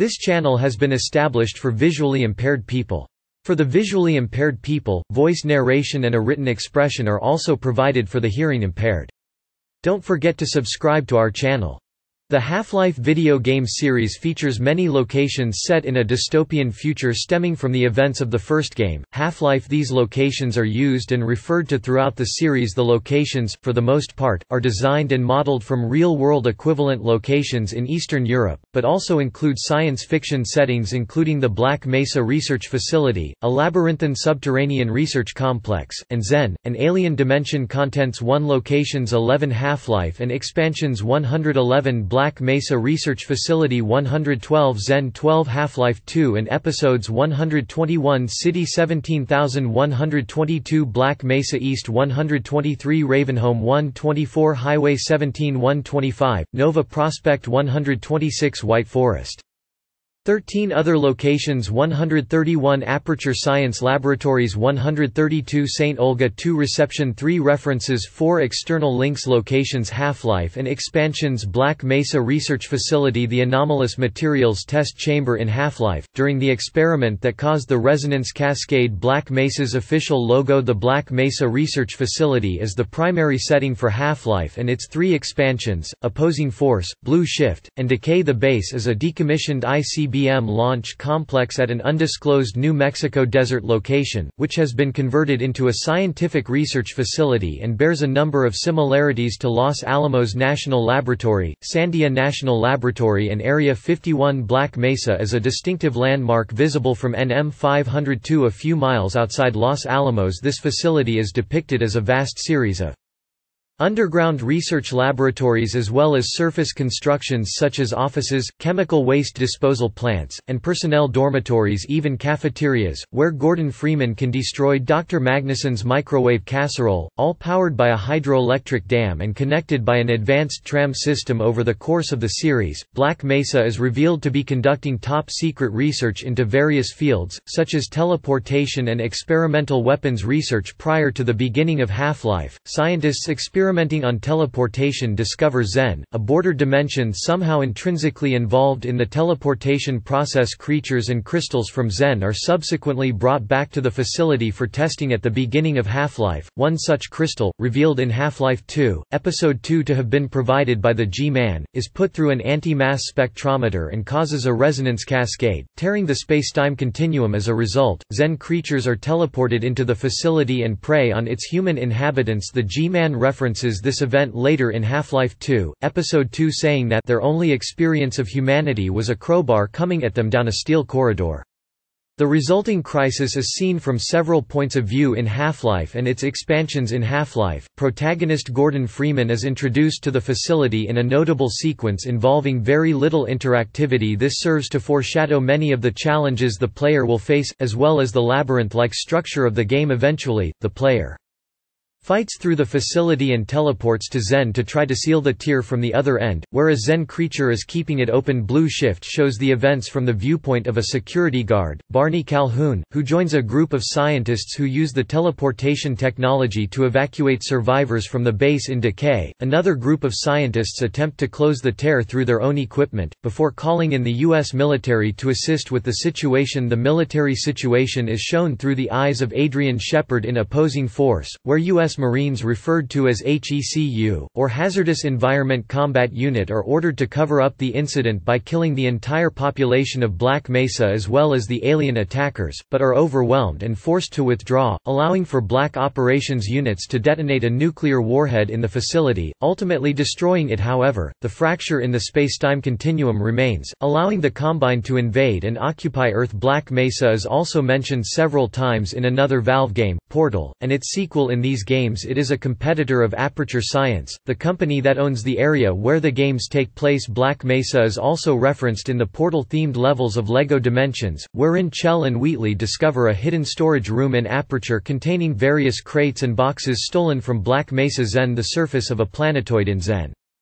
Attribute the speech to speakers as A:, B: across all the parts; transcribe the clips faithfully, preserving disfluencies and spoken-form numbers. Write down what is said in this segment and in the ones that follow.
A: This channel has been established for visually impaired people. For the visually impaired people, voice narration and a written expression are also provided for the hearing impaired. Don't forget to subscribe to our channel. The Half-Life video game series features many locations set in a dystopian future stemming from the events of the first game, Half-Life. These locations are used and referred to throughout the series. The locations, for the most part, are designed and modeled from real-world equivalent locations in Eastern Europe, but also include science fiction settings including the Black Mesa Research Facility, a labyrinthine subterranean research complex, and Xen, an alien dimension. Contents: one Locations eleven Half-Life and Expansions one hundred eleven Black Black Mesa Research Facility one hundred twelve Xen twelve Half-Life two and Episodes one hundred twenty-one City seventeen thousand one hundred twenty-two Black Mesa East one hundred twenty-three Ravenholm one hundred twenty-four Highway seventeen one hundred twenty-five, Nova Prospect one hundred twenty-six White Forest. thirteen Other Locations one hundred thirty-one Aperture Science Laboratories one hundred thirty-two Saint Olga two Reception three References four External links Locations Half-Life and Expansions Black Mesa Research Facility The Anomalous Materials Test Chamber in Half-Life, during the experiment that caused the resonance cascade. Black Mesa's official logo. The Black Mesa Research Facility is the primary setting for Half-Life and its three expansions, Opposing Force, Blue Shift, and Decay. The base is a decommissioned I C B M launch complex at an undisclosed New Mexico desert location, which has been converted into a scientific research facility and bears a number of similarities to Los Alamos National Laboratory, Sandia National Laboratory and Area fifty-one. Black Mesa is a distinctive landmark visible from N M five oh two a few miles outside Los Alamos. This facility is depicted as a vast series of underground research laboratories as well as surface constructions such as offices, chemical waste disposal plants, and personnel dormitories, even cafeterias, where Gordon Freeman can destroy Doctor Magnuson's microwave casserole, all powered by a hydroelectric dam and connected by an advanced tram system. Over the course of the series, Black Mesa is revealed to be conducting top-secret research into various fields, such as teleportation and experimental weapons research. Prior to the beginning of Half-Life, scientists experimenting on teleportation discover Xen, a border dimension somehow intrinsically involved in the teleportation process. Creatures and crystals from Xen are subsequently brought back to the facility for testing at the beginning of Half-Life. One such crystal, revealed in Half-Life two, Episode two to have been provided by the G-Man, is put through an anti-mass spectrometer and causes a resonance cascade, tearing the spacetime continuum. As a result, Xen creatures are teleported into the facility and prey on its human inhabitants. The G-Man references this event later in Half-Life two, Episode two, saying that their only experience of humanity was a crowbar coming at them down a steel corridor. The resulting crisis is seen from several points of view in Half-Life and its expansions. In Half-Life, protagonist Gordon Freeman is introduced to the facility in a notable sequence involving very little interactivity. This serves to foreshadow many of the challenges the player will face, as well as the labyrinth-like structure of the game. Eventually, the player fights through the facility and teleports to Xen to try to seal the tier from the other end, where a Xen creature is keeping it open. Blue Shift shows the events from the viewpoint of a security guard, Barney Calhoun, who joins a group of scientists who use the teleportation technology to evacuate survivors from the base in Decay. Another group of scientists attempt to close the tear through their own equipment, before calling in the U S military to assist with the situation. The military situation is shown through the eyes of Adrian Shepard in Opposing Force, where U S Marines referred to as H E C U, or Hazardous Environment Combat Unit, are ordered to cover up the incident by killing the entire population of Black Mesa as well as the alien attackers, but are overwhelmed and forced to withdraw, allowing for Black Operations units to detonate a nuclear warhead in the facility, ultimately destroying it. However, the fracture in the spacetime continuum remains, allowing the Combine to invade and occupy Earth. Black Mesa is also mentioned several times in another Valve game, Portal, and its sequel. In these games it is a competitor of Aperture Science, the company that owns the area where the games take place. Black Mesa is also referenced in the Portal-themed levels of LEGO Dimensions, wherein Chell and Wheatley discover a hidden storage room in Aperture containing various crates and boxes stolen from Black Mesa Xen, the surface of a planetoid in Xen.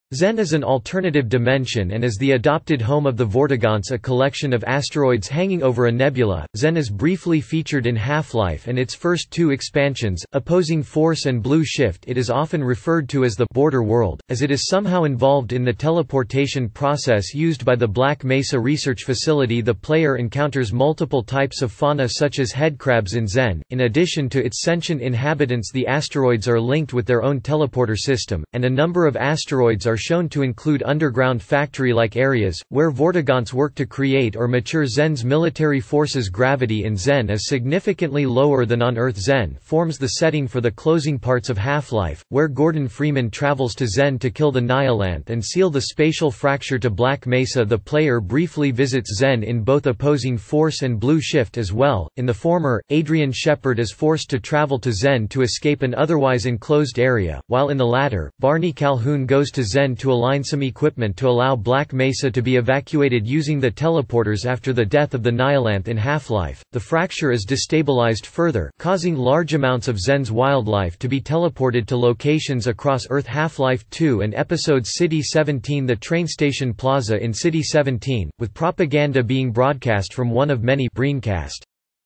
A: Xen is an alternative dimension and is the adopted home of the Vortigaunts, a collection of asteroids hanging over a nebula. Xen is briefly featured in Half-Life and its first two expansions, Opposing Force and Blue Shift. It is often referred to as the Border World, as it is somehow involved in the teleportation process used by the Black Mesa Research Facility. The player encounters multiple types of fauna such as headcrabs in Xen. In addition to its sentient inhabitants, the asteroids are linked with their own teleporter system, and a number of asteroids are shown to include underground factory-like areas, where Vortigaunts work to create or mature Xen's military forces. Gravity in Xen is significantly lower than on Earth. Xen forms the setting for the closing parts of Half-Life, where Gordon Freeman travels to Xen to kill the Nihilanth and seal the spatial fracture to Black Mesa. The player briefly visits Xen in both Opposing Force and Blue Shift as well. In the former, Adrian Shepard is forced to travel to Xen to escape an otherwise enclosed area, while in the latter, Barney Calhoun goes to Xen to align some equipment to allow Black Mesa to be evacuated using the teleporters. After the death of the Nihilanth in Half-Life, the fracture is destabilized further, causing large amounts of Xen's wildlife to be teleported to locations across Earth. Half-Life two and Episode City seventeen. The train station plaza in City seventeen, with propaganda being broadcast from one of many Breencast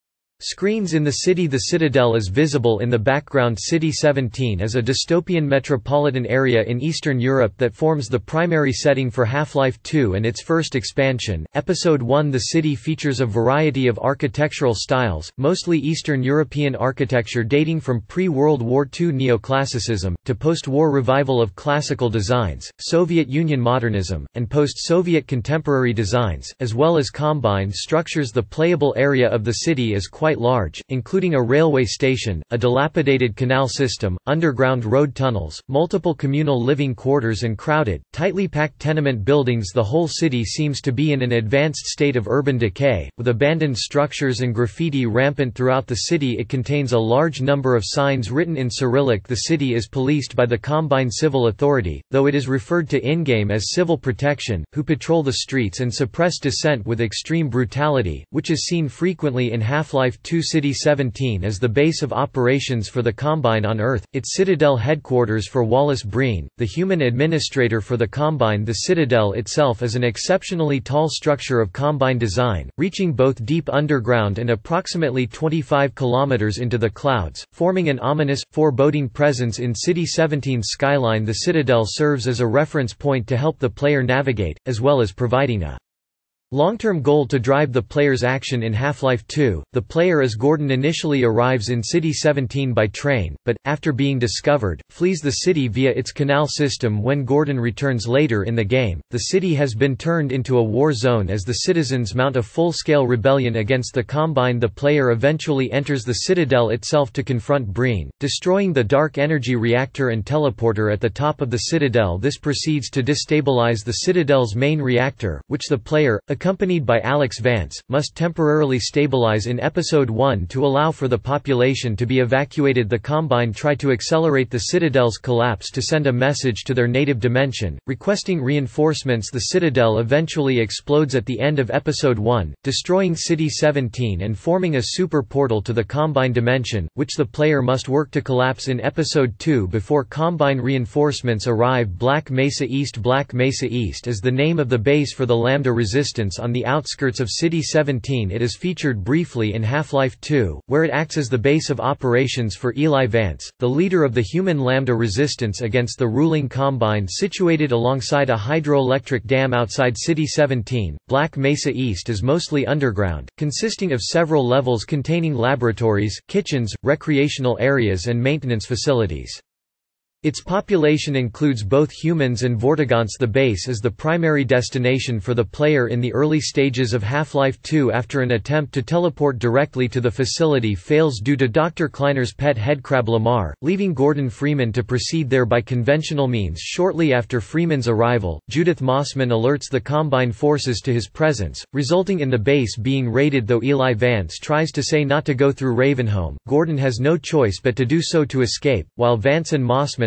A: screens in the city. The Citadel is visible in the background. City seventeen is a dystopian metropolitan area in Eastern Europe that forms the primary setting for Half-Life two and its first expansion, Episode one. The city features a variety of architectural styles, mostly Eastern European architecture dating from pre-World War two neoclassicism, to post-war revival of classical designs, Soviet Union modernism, and post-Soviet contemporary designs, as well as combined structures. The playable area of the city is quite large, including a railway station, a dilapidated canal system, underground road tunnels, multiple communal living quarters and crowded, tightly packed tenement buildings. The whole city seems to be in an advanced state of urban decay, with abandoned structures and graffiti rampant throughout the city. It contains a large number of signs written in Cyrillic. The city is policed by the Combine Civil Authority, though it is referred to in-game as Civil Protection, who patrol the streets and suppress dissent with extreme brutality, which is seen frequently in Half-Life two. City seventeen is the base of operations for the Combine on Earth, its Citadel headquarters for Wallace Breen, the human administrator for the Combine. The Citadel itself is an exceptionally tall structure of Combine design, reaching both deep underground and approximately twenty-five kilometers into the clouds, forming an ominous, foreboding presence in City seventeen's skyline. The Citadel serves as a reference point to help the player navigate, as well as providing a long-term goal to drive the player's action in Half-Life two. The player as Gordon initially arrives in City seventeen by train, but, after being discovered, flees the city via its canal system. When Gordon returns later in the game, the city has been turned into a war zone as the citizens mount a full-scale rebellion against the Combine. The player eventually enters the Citadel itself to confront Breen, destroying the dark energy reactor and teleporter at the top of the Citadel. This proceeds to destabilize the Citadel's main reactor, which the player, accompanied by Alex Vance, must temporarily stabilize in Episode one to allow for the population to be evacuated. The Combine try to accelerate the Citadel's collapse to send a message to their native dimension, requesting reinforcements. The Citadel eventually explodes at the end of Episode one, destroying City seventeen and forming a super portal to the Combine dimension, which the player must work to collapse in Episode two before Combine reinforcements arrive. Black Mesa East. Black Mesa East is the name of the base for the Lambda Resistance on the outskirts of City seventeen. It is featured briefly in Half-Life two, where it acts as the base of operations for Eli Vance, the leader of the human Lambda Resistance against the ruling Combine. Situated alongside a hydroelectric dam outside City seventeen, Black Mesa East is mostly underground, consisting of several levels containing laboratories, kitchens, recreational areas and maintenance facilities. Its population includes both humans and Vortigaunts. The base is the primary destination for the player in the early stages of Half-Life two. After an attempt to teleport directly to the facility fails due to Doctor Kleiner's pet headcrab Lamar, leaving Gordon Freeman to proceed there by conventional means. Shortly after Freeman's arrival, Judith Mossman alerts the Combine forces to his presence, resulting in the base being raided. Though Eli Vance tries to say not to go through Ravenholm, Gordon has no choice but to do so to escape, while Vance and Mossman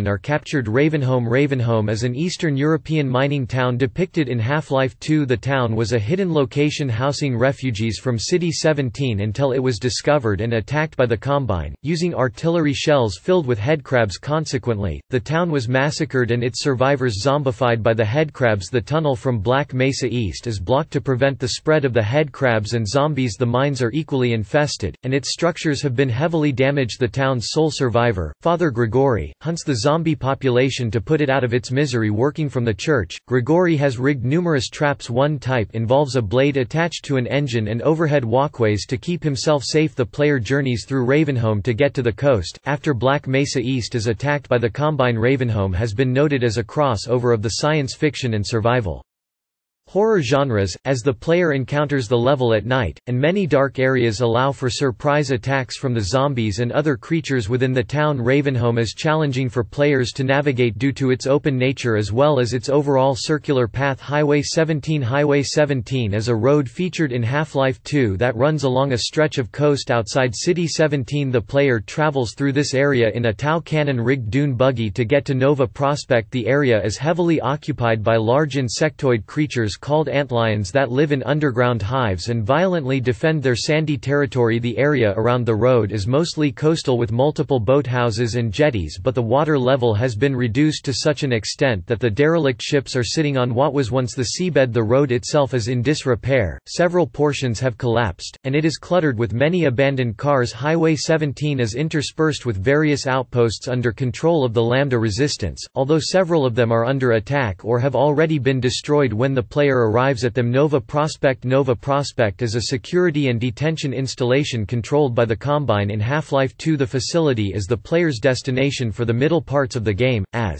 A: children are captured. Ravenholm Ravenholm is an Eastern European mining town depicted in Half-Life two. The town was a hidden location housing refugees from City seventeen until it was discovered and attacked by the Combine, using artillery shells filled with headcrabs. Consequently, the town was massacred and its survivors zombified by the headcrabs. The tunnel from Black Mesa East is blocked to prevent the spread of the headcrabs and zombies. The mines are equally infested, and its structures have been heavily damaged. The town's sole survivor, Father Grigori, hunts the zombie population to put it out of its misery. Working from the church, Grigori has rigged numerous traps. One type involves a blade attached to an engine and overhead walkways to keep himself safe. The player journeys through Ravenholm to get to the coast. After Black Mesa East is attacked by the Combine, Ravenholm has been noted as a crossover of the science fiction and survival horror genres, as the player encounters the level at night, and many dark areas allow for surprise attacks from the zombies and other creatures within the town. Ravenholm is challenging for players to navigate due to its open nature as well as its overall circular path. Highway seventeen Highway seventeen is a road featured in Half-Life two that runs along a stretch of coast outside City seventeen. The player travels through this area in a Tau cannon-rigged dune buggy to get to Nova Prospekt. The area is heavily occupied by large insectoid creatures called antlions that live in underground hives and violently defend their sandy territory. The area around the road is mostly coastal with multiple boathouses and jetties, but the water level has been reduced to such an extent that the derelict ships are sitting on what was once the seabed. The road itself is in disrepair, several portions have collapsed, and it is cluttered with many abandoned cars. Highway seventeen is interspersed with various outposts under control of the Lambda Resistance, although several of them are under attack or have already been destroyed when the player arrives at them. Nova Prospekt Nova Prospekt is a security and detention installation controlled by the Combine in Half-Life two. The facility is the player's destination for the middle parts of the game, as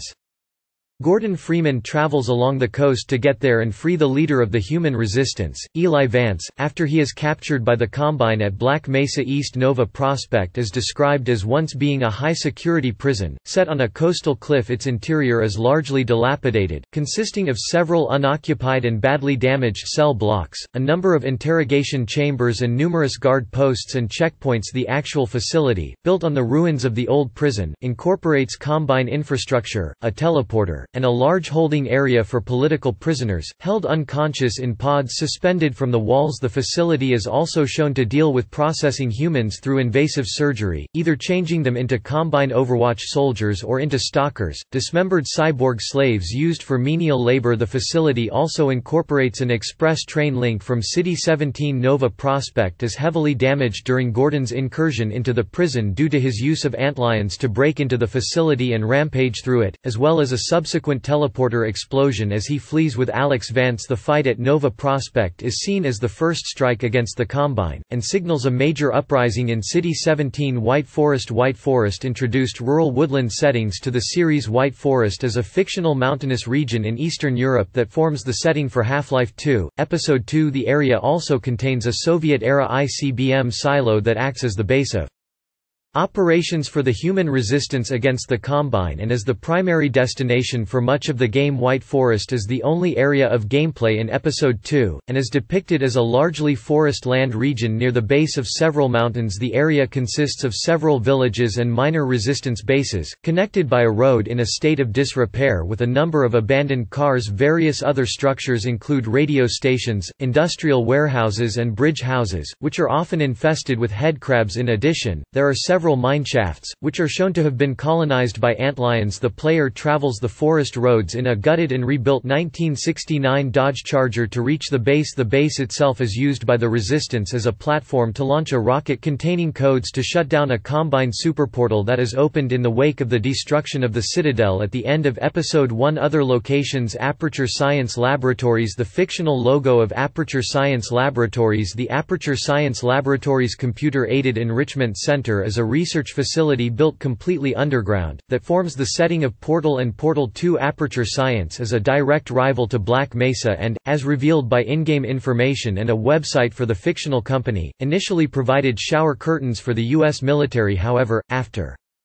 A: Gordon Freeman travels along the coast to get there and free the leader of the human resistance, Eli Vance, after he is captured by the Combine at Black Mesa East. Nova Prospekt is described as once being a high-security prison, set on a coastal cliff. Its interior is largely dilapidated, consisting of several unoccupied and badly damaged cell blocks, a number of interrogation chambers and numerous guard posts and checkpoints. The actual facility, built on the ruins of the old prison, incorporates Combine infrastructure, a teleporter, and a large holding area for political prisoners, held unconscious in pods suspended from the walls. The facility is also shown to deal with processing humans through invasive surgery, either changing them into Combine Overwatch soldiers or into stalkers, dismembered cyborg slaves used for menial labor. The facility also incorporates an express train link from City seventeen. Nova Prospekt is heavily damaged during Gordon's incursion into the prison due to his use of antlions to break into the facility and rampage through it, as well as a subsequent teleporter explosion as he flees with Alex Vance. The fight at Nova Prospekt is seen as the first strike against the Combine, and signals a major uprising in City seventeen. White Forest White Forest introduced rural woodland settings to the series. White Forest is a fictional mountainous region in Eastern Europe that forms the setting for Half-Life two, Episode two. The area also contains a Soviet-era I C B M silo that acts as the base of operations for the human resistance against the Combine and is the primary destination for much of the game. White Forest is the only area of gameplay in Episode two, and is depicted as a largely forest land region near the base of several mountains. The area consists of several villages and minor resistance bases, connected by a road in a state of disrepair with a number of abandoned cars. Various other structures include radio stations, industrial warehouses and bridge houses, which are often infested with headcrabs. In addition, there are several mineshafts, which are shown to have been colonized by antlions. The player travels the forest roads in a gutted and rebuilt nineteen sixty-nine Dodge Charger to reach the base. The base itself is used by the Resistance as a platform to launch a rocket containing codes to shut down a Combine superportal that is opened in the wake of the destruction of the Citadel at the end of Episode one. Other locations: Aperture Science Laboratories. The fictional logo of Aperture Science Laboratories. The Aperture Science Laboratories Computer-Aided Enrichment Center is a research facility built completely underground, that forms the setting of Portal and Portal two. Aperture Science is a direct rival to Black Mesa and, as revealed by in-game information and a website for the fictional company, initially provided shower curtains for the U S military. However, after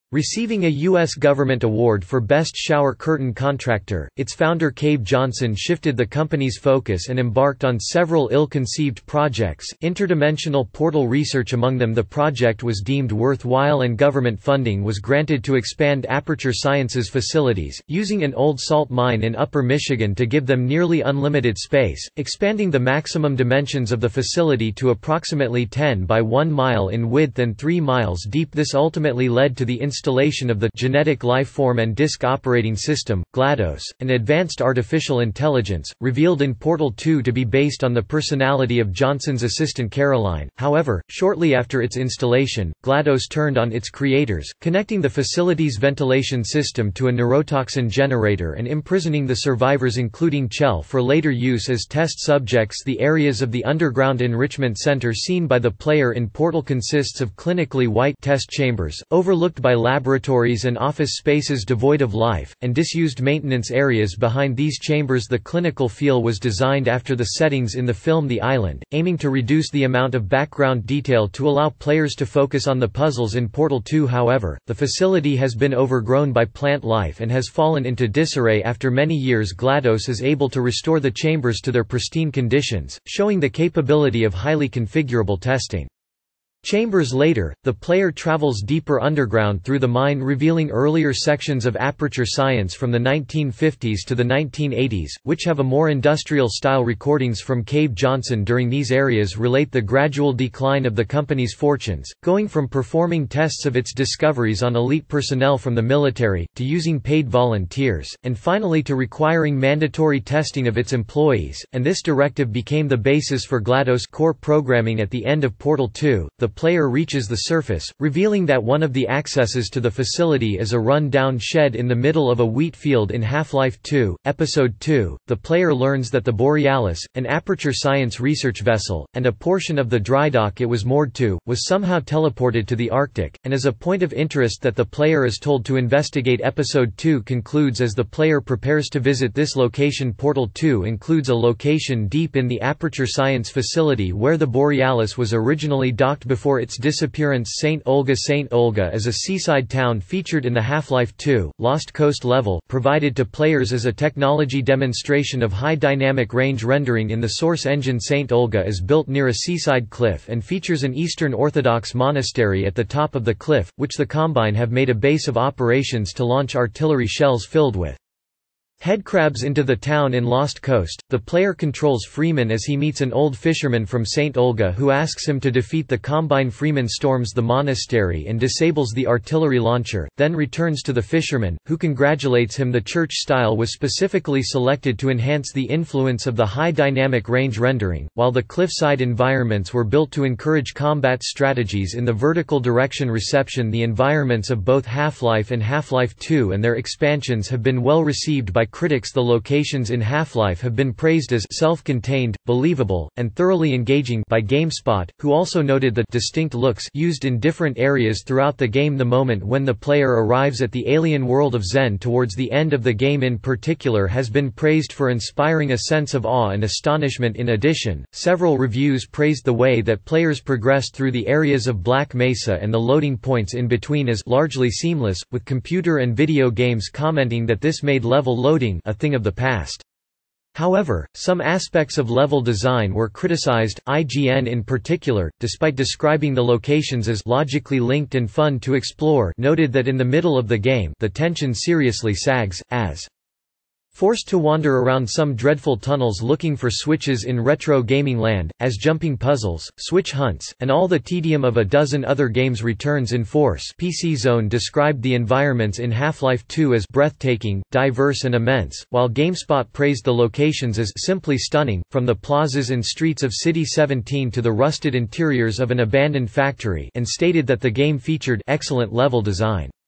A: Receiving a U S government award for Best Shower Curtain Contractor, its founder Cave Johnson shifted the company's focus and embarked on several ill-conceived projects, interdimensional portal research among them. The project was deemed worthwhile and government funding was granted to expand Aperture Science's facilities, using an old salt mine in Upper Michigan to give them nearly unlimited space, expanding the maximum dimensions of the facility to approximately ten by one mile in width and three miles deep. This ultimately led to the installation of the Genetic Lifeform and Disk Operating System, GLaDOS, an advanced artificial intelligence, revealed in Portal two to be based on the personality of Johnson's assistant Caroline. However, shortly after its installation, GLaDOS turned on its creators, connecting the facility's ventilation system to a neurotoxin generator and imprisoning the survivors, including Chell, for later use as test subjects. The areas of the underground enrichment center seen by the player in Portal consists of clinically white test chambers, overlooked by laboratories and office spaces devoid of life, and disused maintenance areas behind these chambers. The clinical feel was designed after the settings in the film The Island, aiming to reduce the amount of background detail to allow players to focus on the puzzles in Portal two. However, the facility has been overgrown by plant life and has fallen into disarray. After many years, GLaDOS is able to restore the chambers to their pristine conditions, showing the capability of highly configurable testing. Chambers later, the player travels deeper underground through the mine, revealing earlier sections of Aperture Science from the nineteen fifties to the nineteen eighties, which have a more industrial-style recordings from Cave Johnson. During these areas relate the gradual decline of the company's fortunes, going from performing tests of its discoveries on elite personnel from the military, to using paid volunteers, and finally to requiring mandatory testing of its employees, and this directive became the basis for GLaDOS core programming. At the end of Portal two, the player reaches the surface, revealing that one of the accesses to the facility is a run-down shed in the middle of a wheat field. In Half-Life two, Episode two, the player learns that the Borealis, an Aperture Science research vessel, and a portion of the dry dock it was moored to, was somehow teleported to the Arctic, and is a point of interest that the player is told to investigate. Episode two concludes as the player prepares to visit this location. Portal two includes a location deep in the Aperture Science facility where the Borealis was originally docked before its disappearance. Saint Olga Saint Olga is a seaside town featured in the Half-Life two, Lost Coast level, provided to players as a technology demonstration of high dynamic range rendering in the source engine. Saint Olga is built near a seaside cliff and features an Eastern Orthodox monastery at the top of the cliff, which the Combine have made a base of operations to launch artillery shells filled with headcrabs into the town. In Lost Coast, the player controls Freeman as he meets an old fisherman from Saint Olga who asks him to defeat the Combine. Freeman storms the monastery and disables the artillery launcher, then returns to the fisherman, who congratulates him. The church style was specifically selected to enhance the influence of the high dynamic range rendering, while the cliffside environments were built to encourage combat strategies in the vertical direction reception. The environments of both Half-Life and Half-Life two and their expansions have been well received by critics. The locations in Half-Life have been praised as self-contained, believable, and thoroughly engaging by GameSpot, who also noted the distinct looks used in different areas throughout the game. The moment when the player arrives at the alien world of Xen towards the end of the game in particular has been praised for inspiring a sense of awe and astonishment. In addition, several reviews praised the way that players progressed through the areas of Black Mesa and the loading points in between as largely seamless, with computer and video games commenting that this made level loading a thing of the past. However, some aspects of level design were criticized. I G N in particular, despite describing the locations as logically linked and fun to explore, noted that in the middle of the game the tension seriously sags, as forced to wander around some dreadful tunnels looking for switches in retro gaming land, as jumping puzzles, switch hunts, and all the tedium of a dozen other games returns in force. P C Zone described the environments in Half-Life two as breathtaking, diverse and immense, while GameSpot praised the locations as simply stunning, from the plazas and streets of City seventeen to the rusted interiors of an abandoned factory, and stated that the game featured excellent level design.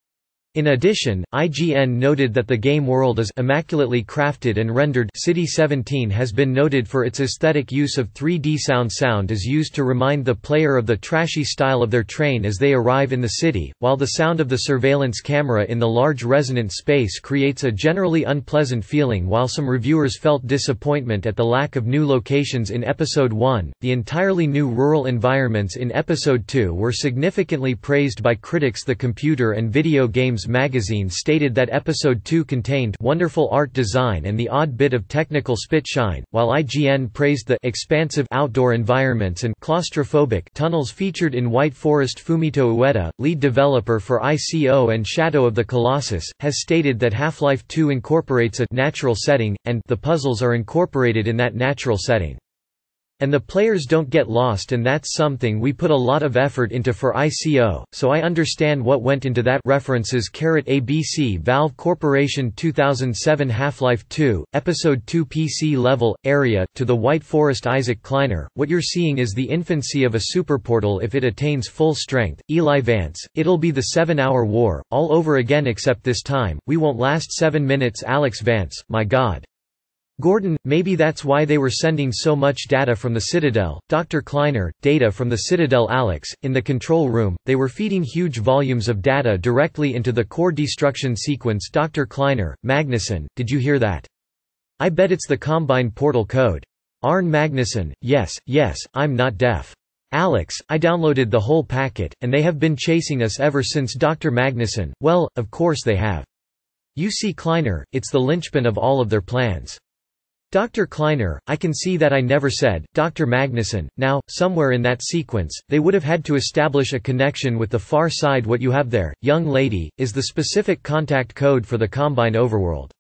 A: In addition, I G N noted that the game world is immaculately crafted and rendered. City seventeen has been noted for its aesthetic use of three D sound. Sound is used to remind the player of the trashy style of their train as they arrive in the city, while the sound of the surveillance camera in the large resonant space creates a generally unpleasant feeling. While some reviewers felt disappointment at the lack of new locations in Episode one, the entirely new rural environments in Episode two were significantly praised by critics. The Computer and Video Games magazine stated that Episode two contained wonderful art design and the odd bit of technical spit-shine, while I G N praised the expansive outdoor environments and claustrophobic tunnels featured in White Forest. Fumito Ueda, lead developer for I C O and Shadow of the Colossus, has stated that Half-Life two incorporates a natural setting, and the puzzles are incorporated in that natural setting. And the players don't get lost, and that's something we put a lot of effort into for I C O, so I understand what went into that. References A B C Valve Corporation two thousand seven Half-Life two, Episode two P C level, area, to the White Forest. Isaac Kleiner, what you're seeing is the infancy of a superportal if it attains full strength. Eli Vance, it'll be the seven-hour war, all over again, except this time, we won't last seven minutes. Alex Vance, my god. Gordon, maybe that's why they were sending so much data from the Citadel. Doctor Kleiner, data from the Citadel. Alex, in the control room, they were feeding huge volumes of data directly into the core destruction sequence. Doctor Kleiner, Magnuson, did you hear that? I bet it's the Combine portal code. Arne Magnuson, yes, yes, I'm not deaf. Alex, I downloaded the whole packet, and they have been chasing us ever since. Doctor Magnuson, well, of course they have. You see, Kleiner, it's the linchpin of all of their plans. Doctor Kleiner, I can see that. I never said. Doctor Magnuson, now, somewhere in that sequence, they would have had to establish a connection with the far side. What you have there, young lady, is the specific contact code for the Combine overworld.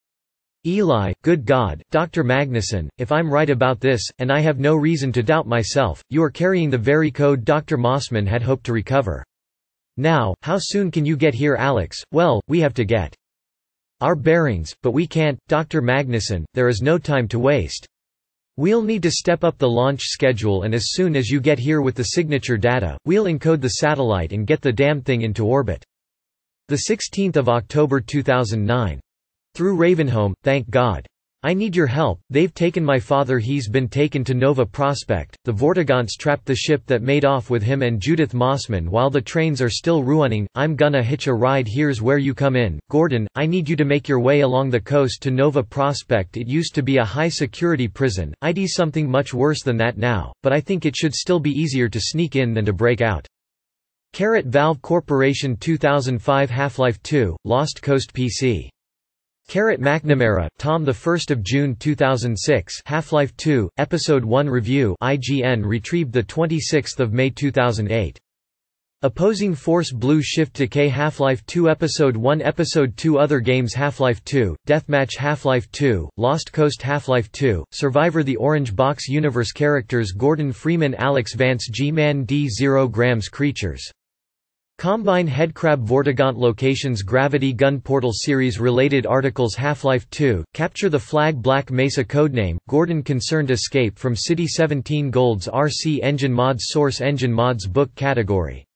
A: Eli, good God, Doctor Magnuson, if I'm right about this, and I have no reason to doubt myself, you are carrying the very code Doctor Mossman had hoped to recover. Now, how soon can you get here? Alex, well, we have to get our bearings, but we can't. Doctor Magnuson, there is no time to waste. We'll need to step up the launch schedule, and as soon as you get here with the signature data, we'll encode the satellite and get the damn thing into orbit. The sixteenth of October two thousand nine. Through Ravenholm, thank God. I need your help. They've taken my father. He's been taken to Nova Prospekt. The Vortigaunts trapped the ship that made off with him and Judith Mossman while the trains are still running. I'm gonna hitch a ride. Here's where you come in. Gordon, I need you to make your way along the coast to Nova Prospekt. It used to be a high-security prison. I'd something much worse than that now, but I think it should still be easier to sneak in than to break out. Carrot Valve Corporation two thousand five Half-Life two, Lost Coast P C. Carrot McNamara, Tom. The first of June two thousand six, Half-Life two, Episode one review. I G N retrieved the twenty-sixth of May two thousand eight. Opposing Force Blue Shift Decay Half-Life two Episode one Episode two Other games Half-Life two, Deathmatch Half-Life two, Lost Coast Half-Life two, Survivor The Orange Box Universe Characters Gordon Freeman Alex Vance G-Man D zero grams Creatures Combine Headcrab Vortigaunt Locations Gravity Gun Portal Series Related articles Half-Life two, Capture the Flag Black Mesa Codename, Gordon Concerned Escape from City seventeen Gold's R C Engine Mods Source Engine Mods Book Category